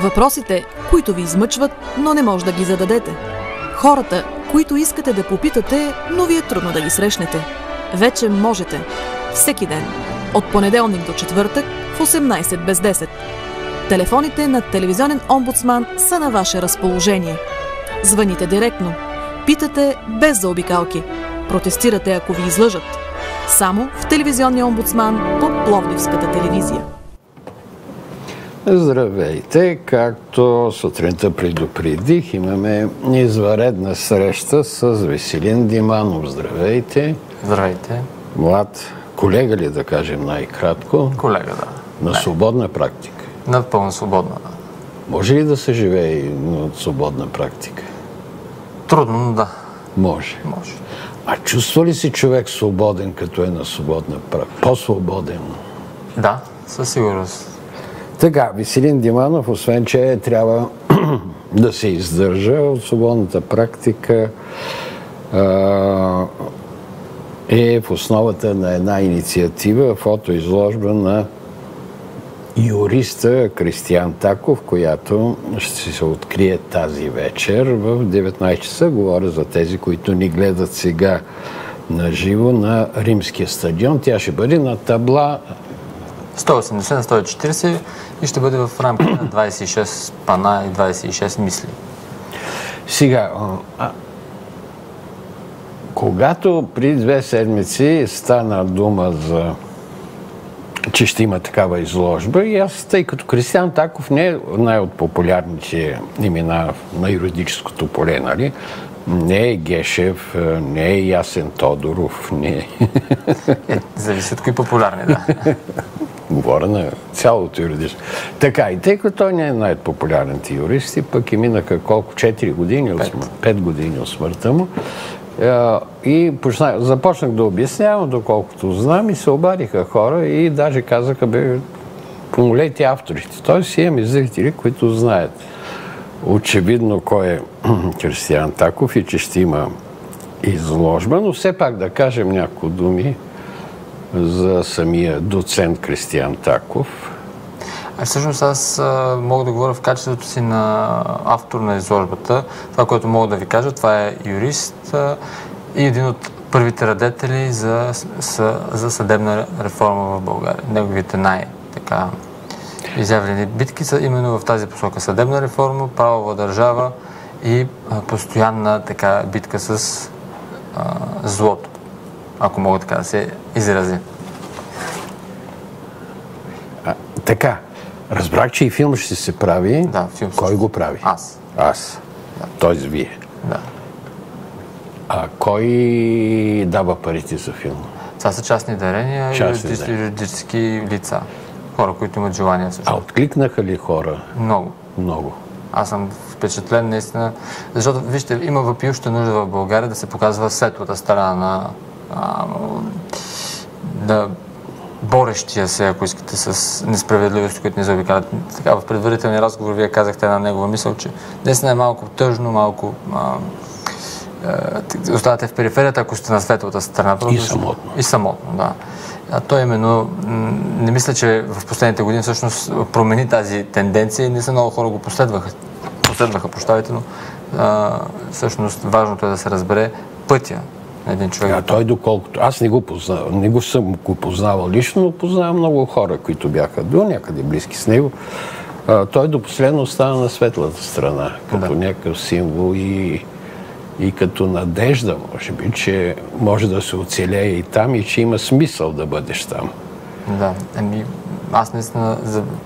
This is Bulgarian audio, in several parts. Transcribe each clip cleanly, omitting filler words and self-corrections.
Въпросите, които ви измъчват, но не може да ги зададете. Хората, които искате да попитате, но ви е трудно да ги срещнете. Вече можете. Всеки ден. От понеделник до четвъртък в 18 без 10. Телефоните на телевизионен омбудсман са на ваше разположение. Звъните директно. Питате без заобикалки. Протестирате, ако ви излъжат. Само в телевизионния омбудсман по Пловдивската телевизия. Здравейте! Както сутринта предупредих, имаме извънредна среща с Веселин Диманов. Здравейте! Здравейте! Млад колега ли, да кажем най-кратко? Колега, да. На свободна практика? Напълно свободна, да. Може ли да се живее на свободна практика? Трудно, но да. Може. Може. А чувства ли си човек свободен, като е на свободна практика? По-свободен? Да, със сигурност. Така, Веселин Диманов, освен че трябва да се издържа от свободната практика, е в основата на една инициатива, фотоизложба на юриста Кристиян Таков, която ще се открие тази вечер в 19 часа. Говоря за тези, които ни гледат сега на живо на Римския стадион. Тя ще бъде на табла 180 на 140 и ще бъде в рамките на 26 пана и 26 мисли. Сега, когато при 2 седмици стана дума за че ще има такава изложба и аз, тъй като Кристиян Таков не е най-от популярните имена на юридическото поле, нали? Не е Гешев, не е Ясен Тодоров, не е... Зависи от кои популярни, да. Говоря на цялото юридическо. Така, и тъй като той не е най-популярните юристи, пък и минаха колко? 4 години, 5 години от смъртта му. И започнах да обяснявам, доколкото знам, и се обадиха хора и даже казаха, помолете авторите. Тоест имаме зрители, които знаят очевидно кой е Кристиян Таков и че ще има изложба, но все пак да кажем няколко думи за самия доцент Кристиян Таков. Всъщност аз мога да говоря в качеството си на автор на изложбата. Това, което мога да ви кажа, това е юрист и един от първите радетели за съдебна реформа в България. Неговите най-така изявлени битки са именно в тази посока. Съдебна реформа, правова държава и постоянна така битка с злото, ако мога така да се изрази. Така, разбрах, че и филм ще се прави. Да, филм. Кой го прави? Аз. Аз. Да. Тоест вие. Да. А кой дава парите за филма? Това са частни дарения и юридически лица. Хора, които имат желание също. А откликнаха ли хора? Много. Много. Аз съм впечатлен наистина, защото, вижте, има въпиюща нужда в България да се показва светлата страна на борещия се, ако искате, с несправедливост, които ни заобикалят. Така, в предварителния разговор вие казахте една негова мисъл, че наистина е малко тъжно, малко оставате в периферията, ако сте на светлата страна. И самотно. И самотно, да. А той именно, не мисля, че в последните години всъщност промени тази тенденция и не са много хора го последваха, прощавайте, но всъщност важното е да се разбере пътя на един човек. А той доколкото... Аз не съм го познавал лично, но познавам много хора, които бяха до някъде близки с него. Той до последно остана на светлата страна, като някакъв символ и като надежда, може би, че може да се оцелее и там и че има смисъл да бъдеш там. Да, аз наистина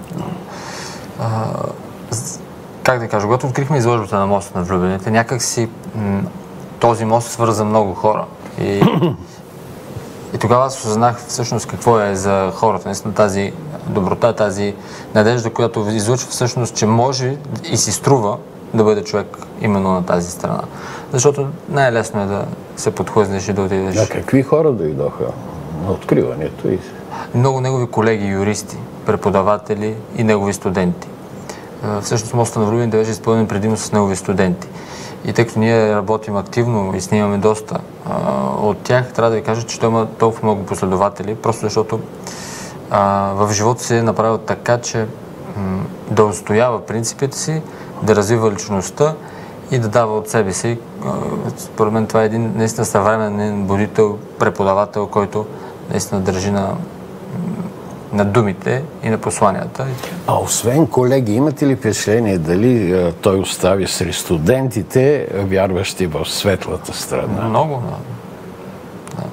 как да кажа, когато открихме изложбата на моста на влюбените, някак си този мост свърза много хора. И тогава аз осъзнах всъщност какво е за хората, наистина тази доброта, тази надежда, която излъчва всъщност, че може и си струва да бъде човек именно на тази страна. Защото най-лесно е да се подхлъзнеш и да отидеш. А какви хора дойдоха на откриването? Много негови колеги, юристи, преподаватели и негови студенти. Всъщност моста на влюбените беше изпълнен предимно с негови студенти. И тъй като ние работим активно и снимаме доста от тях, трябва да ви кажа, че той има толкова много последователи, просто защото в живота си е направил така, че да отстоява принципите си, да развива личността и да дава от себе си. Според мен това е един наистина съвременен будител, преподавател, който наистина държи на думите и на посланията. А освен колеги, имате ли впечатление дали той остави сред студентите, вярващи в светлата страна? Много, да.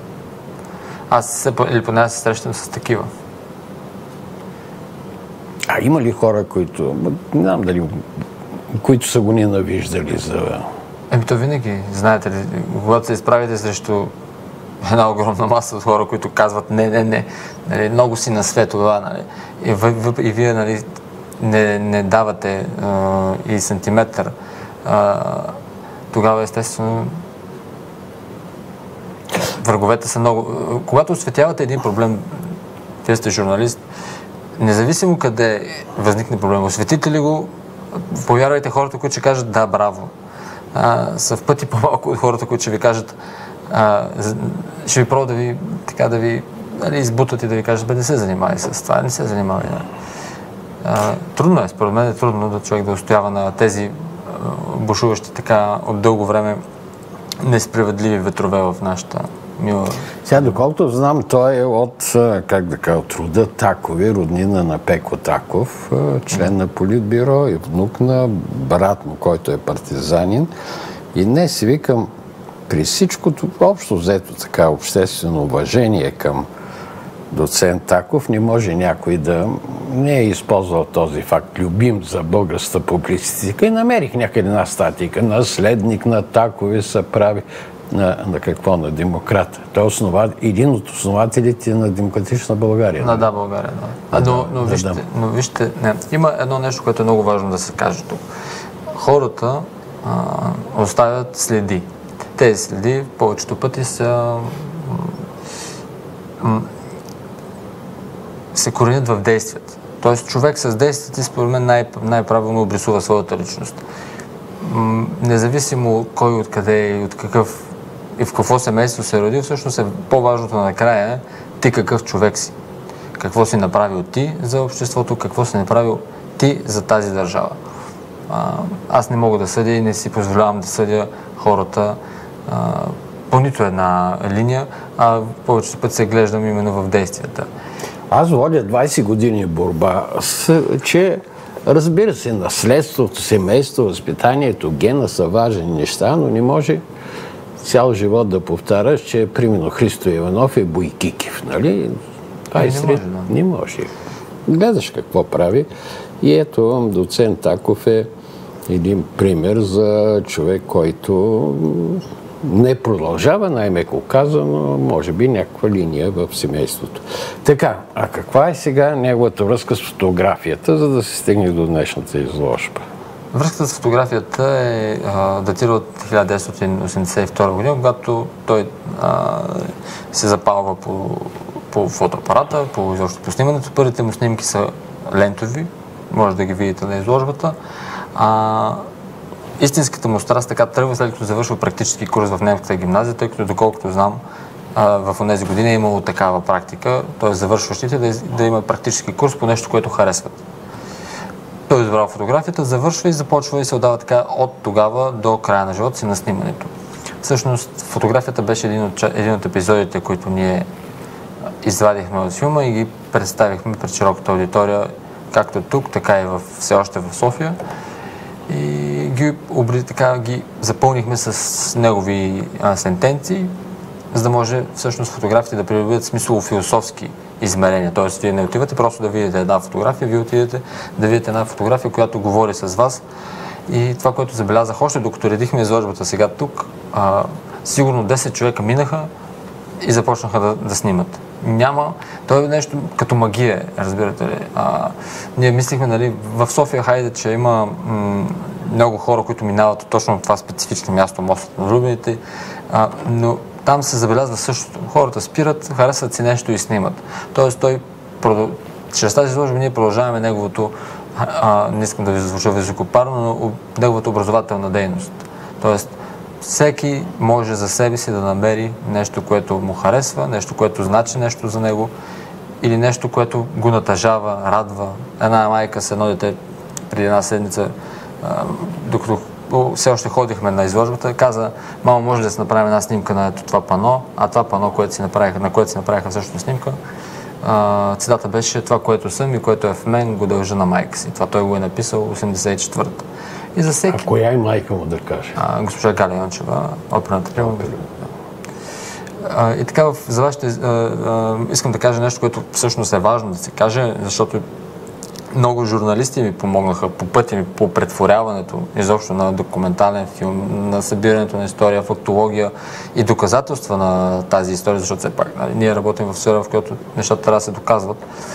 Или поне аз се срещам с такива. А има ли хора, които, не знам дали, които са го ненавиждали за... То винаги, знаете ли, когато се изправите срещу една огромна маса от хора, които казват не, нали, много си на светло, нали, и вие нали, не давате и сантиметър, тогава естествено враговете са много. Когато осветявате един проблем, вие сте журналист, независимо къде възникне проблем, осветите ли го, повярвайте, хората, които ще кажат да, браво, са в пъти по-малко от хората, които ще ви кажат ще ви пробва да ви нали, избутат и да ви кажат, не се занимавай с това, не се занимавай. Трудно е, според мен е трудно да човек да устоява на тези бушуващи така от дълго време несправедливи ветрове в нашата мила. Сега, доколкото знам, той е от, от рода Такови, роднина на Пеко Таков, член на Политбюро и внук на брат му, който е партизанин. И днес си викам, при всичкото общо взето така обществено уважение към доцент Таков, не може някой да не е използвал този факт, любим за българската публицистика. И намерих някъде една статика. Наследник на Такови са прави на какво? На демократа. Той е един от основателите на Демократична България. Да, България, да. Но вижте, има едно нещо, което е много важно да се каже тук. Хората оставят следи. Тези следи повечето пъти се коренят в действията. Тоест човек с действията, според мен, най-правилно обрисува своята личност. Независимо кой откъде и от какъв и в какво семейство се роди, всъщност е по-важното накрая ти какъв човек си. Какво си направил ти за обществото, какво си направил ти за тази държава. Аз не мога да съдя и не си позволявам да съдя хората по нито една линия, а повечето пъти се глеждам именно в действията. Аз водя 20 години борба, че разбира се, наследството, семейство, възпитанието, гена са важни неща, но не може цял живот да повтаряш, че примерно Христо Иванов е Бойкикив, нали? Това не може. Гледаш какво прави. И ето, доцент Таков е един пример за човек, който не продължава, най-меко казано, може би някаква линия в семейството. Така, а каква е сега неговата връзка с фотографията, за да се стигне до днешната изложба? Връзката с фотографията е датира от 1982 година, когато той се запалва по фотоапарата, по снимането. Първите му снимки са лентови, може да ги видите на изложбата. Истинската му страст така тръгва, след като завършва практически курс в немската гимназия, тъй като доколкото знам, в тези години е имало такава практика, т.е. завършващите да имат практически курс по нещо, което харесват. Той избрал фотографията, завършва и започва и се отдава така от тогава до края на живота си на снимането. Всъщност фотографията беше един от епизодите, които ние извадихме от филма и ги представихме пред широката аудитория, както тук, така и все още в София. И ги запълнихме с негови сентенции, за да може всъщност фотографите да придобият смислово-философски измерения. Тоест, вие не отивате просто да видите една фотография, вие отидете да видите една фотография, която говори с вас. И това, което забелязах още, докато редихме изложбата сега тук, сигурно 10 човека минаха и започнаха да снимат. Това е нещо като магия, разбирате ли. Ние мислихме, нали, в София, хайде, че има много хора, които минават от точно това специфично място, мостът на влюбените, но там се забелязва същото. Хората спират, харесват си нещо и снимат. Тоест, чрез тази изложба ние продължаваме неговото, не искам да ви звуча високопарно, но неговата образователна дейност. Тоест, всеки може за себе си да намери нещо, което му харесва, нещо, което значи нещо за него или нещо, което го натъжава, радва. Една майка с едно дете преди една седмица, докато все още ходихме на изложбата, каза: мамо, може ли да си направим една снимка на това пано, а това пано, на което си направиха също снимка, цитата беше: това, което съм и което е в мен, го дължа на майка си. Това той го е написал 84-та. И за всеки... А коя е майка му, да каже? Госпожа Галя Йончева, оперната приема. И така, за вашите, искам да кажа нещо, което всъщност е важно да се каже, защото много журналисти ми помогнаха по пътя ми по претворяването изобщо на документален филм, на събирането на история, фактология и доказателства на тази история, защото все пак ние работим в сфера, в която нещата трябва да се доказват.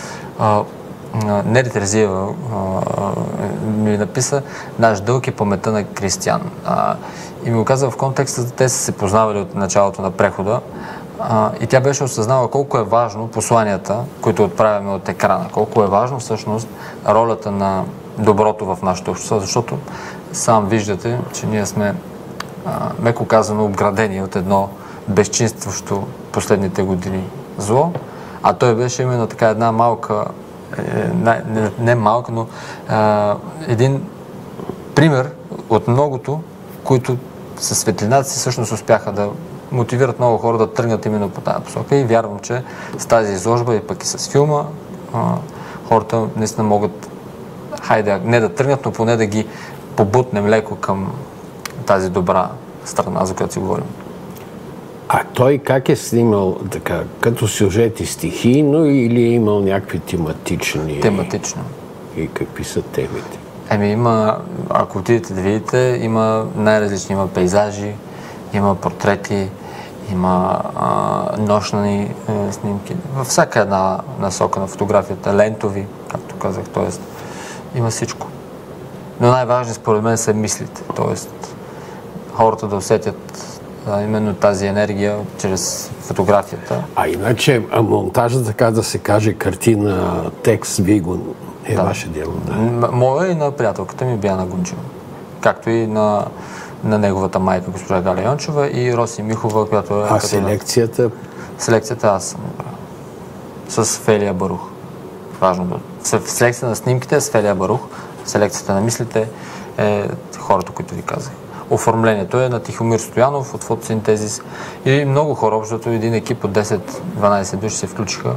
Нели Терзиева ми написа: наш дълг е паметта на Кристиян. И ми го каза в контекста, те са се познавали от началото на прехода, и тя беше осъзнала колко е важно посланията, които отправяме от екрана, колко е важно всъщност ролята на доброто в нашето общество, защото сам виждате, че ние сме, меко казано, обградени от едно безчинстващо последните години зло, а той беше именно така една малка, не малка, но един пример от многото, които със светлината си всъщност успяха да мотивират много хора да тръгнат именно по тази посока, и вярвам, че с тази изложба и пък и с филма хората наистина могат, хайде, не да тръгнат, но поне да ги побутнем леко към тази добра страна, за която си говорим. А той как е снимал така, като сюжети стихийно или е имал някакви тематични? Тематично. И какви са темите? Има, ако отидете да видите, има най-различни, има пейзажи, има портрети, има нощни снимки. Във всяка една насока на фотографията, лентови, както казах, т.е. има всичко. Но най-важно според мен са мислите, т.е. хората да усетят именно тази енергия чрез фотографията. А иначе монтажа, така да се каже, картина, текст, вие го е ваше дело, да? Моя и на приятелката ми Биана Гунчева, както и на неговата майка, госпожа Галя Йончева, и Роси Михова, която е... А селекцията? Селекцията аз съм с Фелия Барух. Важно. Селекцията на снимките е с Фелия Барух, селекцията на мислите е хората, които ви казах. Оформлението е на Тихомир Стоянов от Фотосинтезис и много хора, защото един екип от 10-12 души се включиха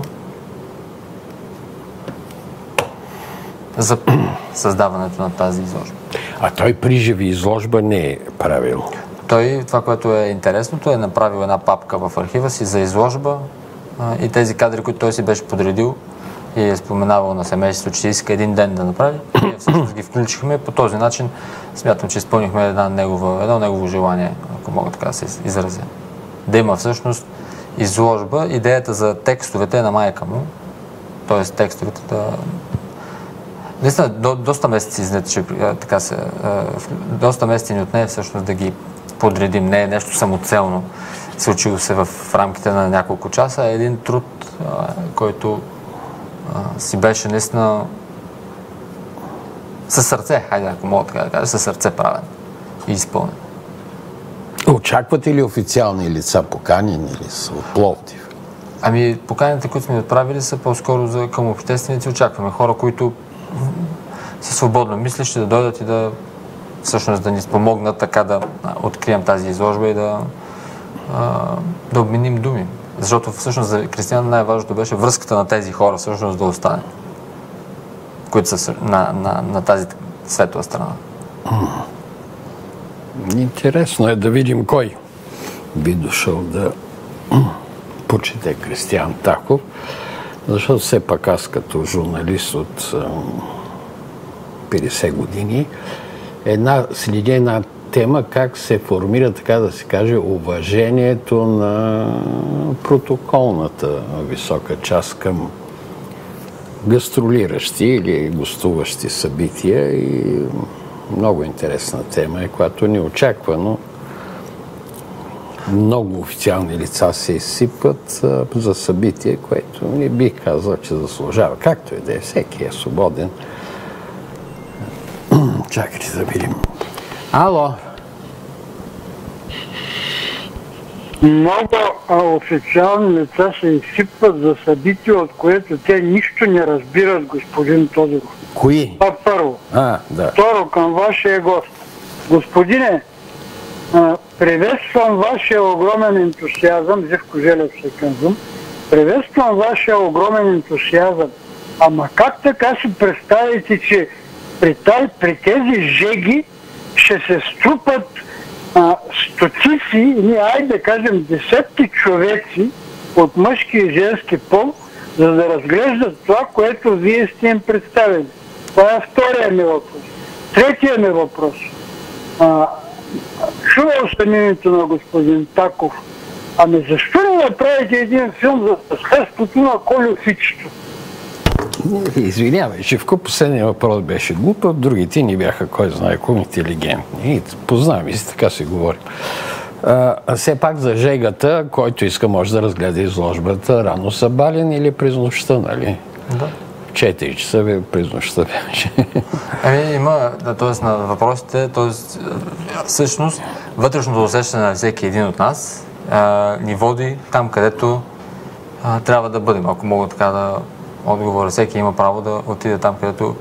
за създаването на тази изложба. А той при живи изложба не е правил? Той, това, което е интересното, е направил една папка в архива си за изложба и тези кадри, които той си беше подредил и е споменавал на семейството, че иска един ден да направи. Ние всъщност ги включихме. По този начин смятам, че изпълнихме едно негово желание, ако мога така да се изразя. Да има всъщност изложба. Идеята за текстовете е на майка му. Т.е. текстовете да... Наистина, доста месеци, доста месеци ни отне всъщност да ги подредим. Не е нещо самоцелно. Случило се в рамките на няколко часа. Е един труд, който си беше наистина със сърце, хайде, ако мога така да кажа, със сърце правен и изпълнен. Очаквате ли официални лица, поканени ли са от Пловдив? Поканите, които сме отправили, са по-скоро към общественици. Очакваме хора, които са свободно мислещи, да дойдат и да всъщност да ни спомогнат така да открием тази изложба и да обменим думи. Защото всъщност за Кристиян най-важното беше връзката на тези хора всъщност да остане, които са на тази светла страна. Интересно е да видим кой би дошъл да почете Кристиян Тахов, защото все пак аз като журналист от 50 години следи една тема как се формира, така да се каже, уважението на протоколната висока част към гастролиращи или гостуващи събития, и много интересна тема е, която неочаквано много официални лица се изсипват за събитие, което не бих казал, че заслужава. Както и да е, всеки е свободен. Чакайте да видим. Ало! Много официални лица се изсипват за събитие, от което те нищо не разбират, господин Тодоров. Кои? Това първо. Да. Второ, към вашия гост. Господине, приветствам вашия огромен ентусиазъм, Живко Желев се казвам, приветствам вашия огромен ентусиазъм. Ама как така си представите, че при тези жеги ще се струпат стотици, айде да кажем десетки човеци от мъжки и женски пол, за да разглеждат това, което вие сте им представили? Това е втория ми въпрос. Третия ми въпрос. Чувал съм името на господин Таков. Ами защо не направите един филм за следството на Колю Фичето? Извинявай, Живко, последния въпрос беше глупав, другите ни бяха, кой знае, интелигентни. И познаваме си, така си говорим. Все пак за жегата, който иска може да разгледа изложбата рано събален или през нощта, нали? Да. В 4 часа през нощта беше. Има, т.е. на въпросите, всъщност вътрешното усещане на всеки един от нас ни води там, където трябва да бъдем, ако мога така да отговоря. Всеки има право да отиде там, където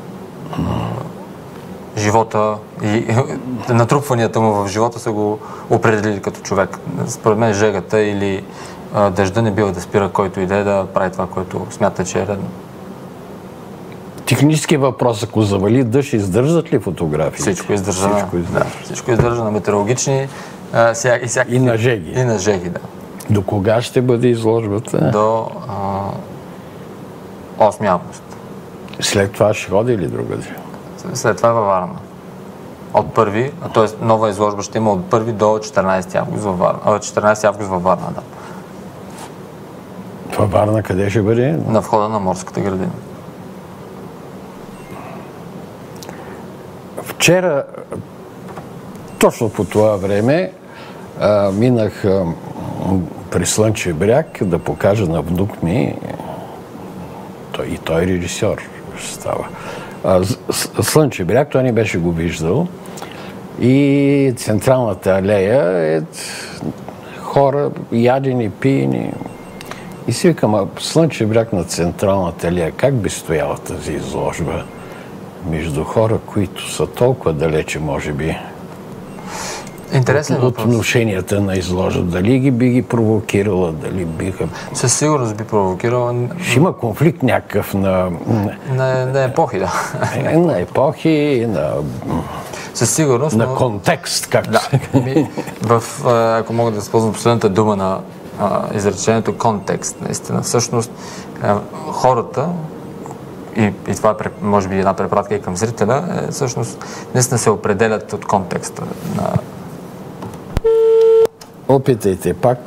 живота и натрупванията му в живота са го определили като човек. Според мен жегата или дъжда не бива да спира който иде да прави това, което смята, че е редно. Технически въпрос, ако завали дъжд, издържат ли фотографии? Всичко издържа. Всичко издържа на метеорологични и на жеги. И на жеги, да. До кога ще бъде изложбата? До 8 август. След това ще ходи ли другаде? След това е във Варна. От 1, т.е. нова изложба ще има от 1 до 14 август във Варна. 14 август във Варна, да. Във Варна къде ще бъде? На входа на Морската градина. Вчера, точно по това време, минах при Слънчев бряг да покажа на внук ми, и той е режисьор става. Слънчев бряг, той не беше го виждал. И централната алея е хора, ядени, пиени. И си викам, Слънчев бряг на централната алея, как би стояла тази изложба между хора, които са толкова далече, може би, интересен от отношенията на изложба? Дали би ги провокирала, дали биха... Със сигурност би провокирала... Ще има конфликт някакъв на епохи, да. На епохи, със сигурност, на контекст, както да. се Ако мога да използвам последната дума на изречението контекст, наистина. Всъщност, хората, и това е, може би, една препратка и към зрителя, всъщност наистина се определят от контекста. Опитайте пак.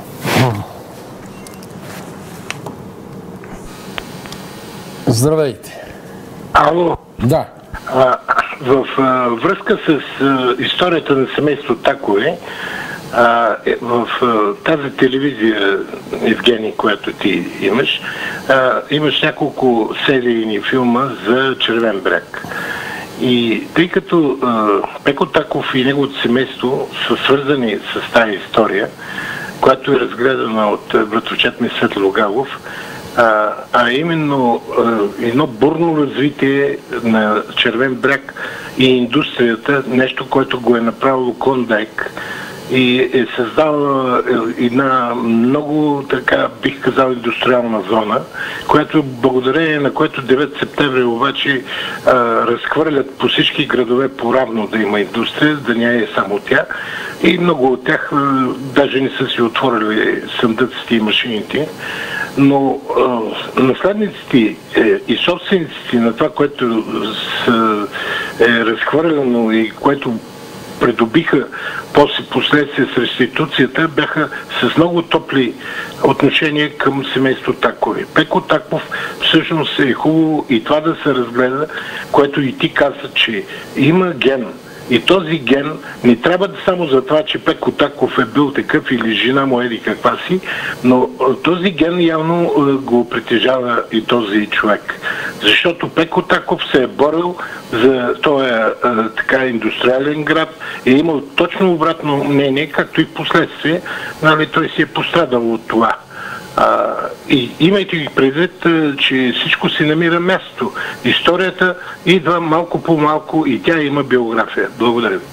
Здравейте. Ало. Да. В връзка с историята на семейство Такове, в тази телевизия, Евгений, която ти имаш, имаш няколко серийни филма за Червен бряг. И тъй като Пеко Таков и неговото семейство са свързани с тази история, която е разгледана от братовчет ми Светло Галов, а именно едно бурно развитие на Червен бряг и индустрията, нещо, което го е направило Клондайк и е създала една много, така бих казал, индустриална зона, която благодарение на което 9 септември обаче разхвърлят по всички градове по-равно да има индустрия, да не е само тя. И много от тях даже не са си отворили съндъците и машините. Но наследниците и собствениците на това, което е разхвърлено и което придобиха после последствие с реституцията, бяха с много топли отношения към семейство Такови. Пеко Таков всъщност е хубаво и това да се разгледа, което и ти каза, че има ген И този ген не трябва да само за това, че Пеко Таков е бил такъв или жена му еди каква си, но този ген явно го притежава и този човек. Защото Пеко Таков се е борил за този така индустриален град и е имал точно обратно мнение, както и в последствие, нали, той си е пострадал от това. И имайте ги предвид, че всичко си намира място. Историята идва малко по малко и тя има биография. Благодаря ви.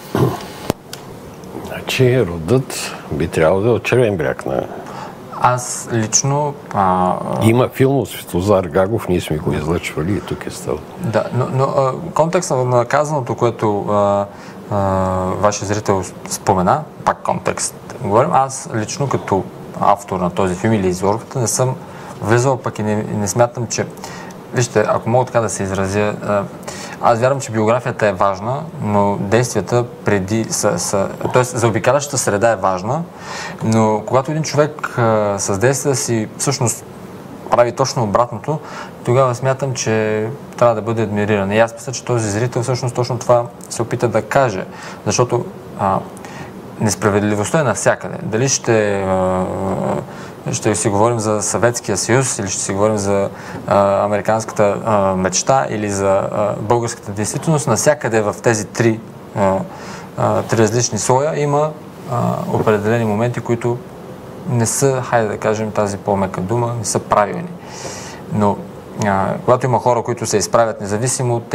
Значи родът би трябвало да е от Червен бряг. Аз лично... Има филм от Светозар Гагов, ние сме го излъчвали и тук е стал. Да, но контекстът на казаното, което вашия зрител спомена, пак контекст говорим, аз лично като автор на този филм или изложбата не съм влизал, пък и не смятам, че... Вижте, ако мога така да се изразя, аз вярвам, че биографията е важна, но действията преди са... Тоест, заобикалящата среда е важна, но когато един човек с действията си всъщност прави точно обратното, тогава смятам, че трябва да бъде адмириран. И аз мисля, че този зрител всъщност точно това се опита да каже, защото несправедливостта е навсякъде. Дали ще си говорим за Съветския съюз, или ще си говорим за американската мечта, или за българската действителност, навсякъде в тези три различни слоя има определени моменти, които не са, хайде да кажем тази по-мека дума, не са правилни. Но когато има хора, които се изправят независимо от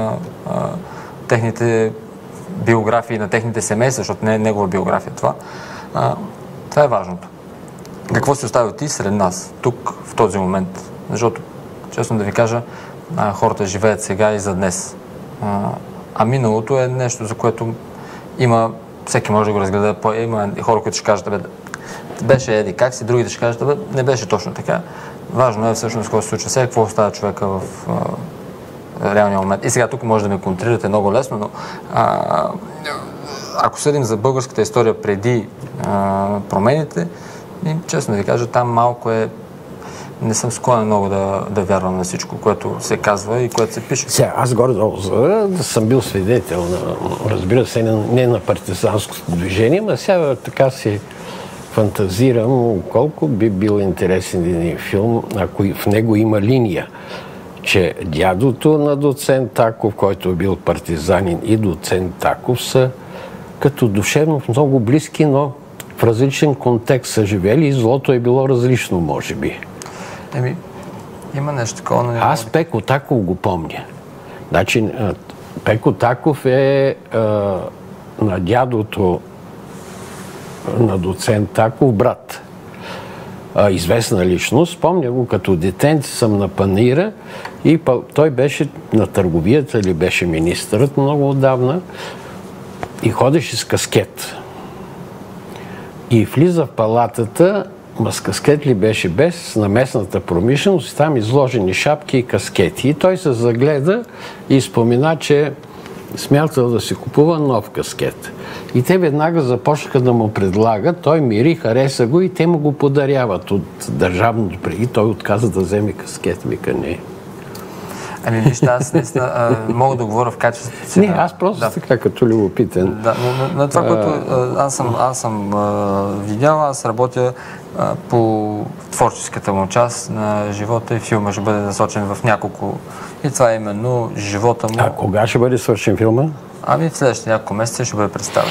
техните биографии на техните семейства, защото не е негова биография това, това е важното. Какво си оставил ти сред нас, тук, в този момент? Защото, честно да ви кажа, хората живеят сега и за днес. А миналото е нещо, за което има, всеки може да го разгледа, има хора, които ще кажат, беше еди как си, другите ще кажат, не беше точно така. Важно е всъщност какво се случва сега, какво остава човека в реалния момент. И сега тук може да ме контрирате много лесно, но ако съдим за българската история преди промените, честно да ви кажа, там малко не съм склонен много да вярвам на всичко, което се казва и което се пише. Сега, аз горе-долу съм бил свидетел на, разбира се, не на партизанското движение, но сега така си фантазирам колко би бил интересен един филм, ако в него има линия, че дядото на доцент Таков, който е бил партизанин, и доцент Таков са като душевно много близки, но в различен контекст са живели и злото е било различно, може би. Има нещо такова, но аз Пеко Таков го помня. Значи, Пеко Таков е на дядото на доцент Таков брат. Известна личност. Помня го като детенце, съм на панаира и той беше на търговията или беше министърът много отдавна и ходеше с каскет. И влиза в палатата, ма с каскет ли беше без, на местната промишленост, там изложени шапки и каскети. И той се загледа и спомена, че смятал да си купува нов каскет. И те веднага започнаха да му предлагат, той мири, хареса го и те му го подаряват от държавното преди. Той отказа да вземе каскет, вика не. Вижте, аз наистина мога да говоря в качеството си. Не, аз просто така като любопитен. Да, но това, което аз съм видял, аз работя по творческата му част на живота и филма ще бъде насочен в няколко. И това е именно живота му. А кога ще бъде свършен филма? В следващите няколко месеца ще бъде представен.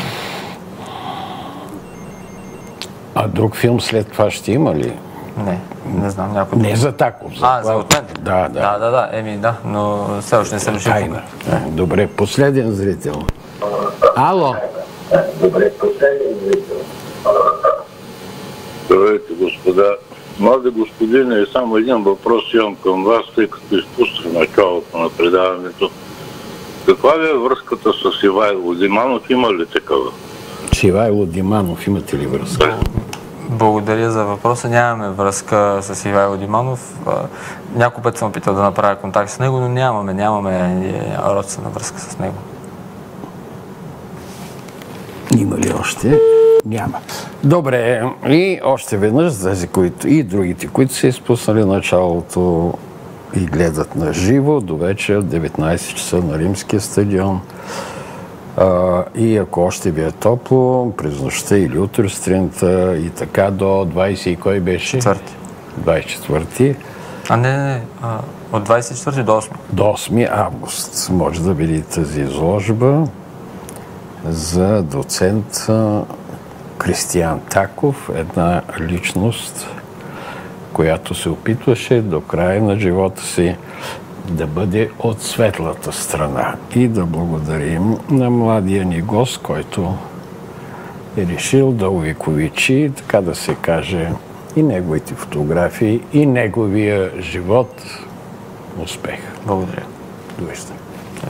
А друг филм след това ще има ли? Не знам, някой... Не за Таков. За от мен? Да. Да, но все още не съм решил. Добре, последен зрител. Ало? Добре, последен зрител. Здравейте, господа. Млади господине, само един въпрос имам към вас, тъй като изпуснах началото на предаването. Каква е връзката с Ивайло Диманов? Има ли такава? С Ивайло Диманов имате ли връзка? Благодаря за въпроса. Нямаме връзка с Ивайло Диманов. Няколко път съм опитал да направя контакт с него, но нямаме родствена връзка с него. Има ли още? Няма. Добре, и още веднъж за тези, които и другите, които са изпуснали началото и гледат на живо до вечер, 19 часа на Римския стадион. И ако още ви е топло, през нощта или утре сутринта и така до 20 и кой беше? 24. Не. От 24 до 8. До 8 август може да види тази изложба за доцент Кристиян Таков, една личност, която се опитваше до края на живота си да бъде от светлата страна. И да благодарим на младия ни гост, който е решил да увековечи, така да се каже, и неговите фотографии, и неговия живот. Успех! Благодаря. Довиждане.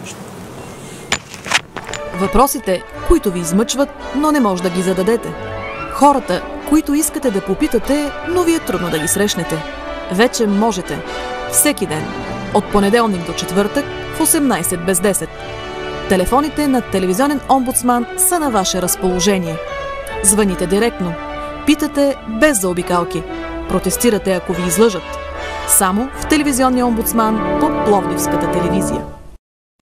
Въпросите, които ви измъчват, но не може да ги зададете. Хората, които искате да попитате, но ви е трудно да ги срещнете. Вече можете. Всеки ден. От понеделник до четвъртък в 18 без 10. Телефоните на телевизионен омбудсман са на ваше разположение. Звъните директно. Питате без заобикалки. Протестирате, ако ви излъжат. Само в телевизионния омбудсман по Пловдивската телевизия.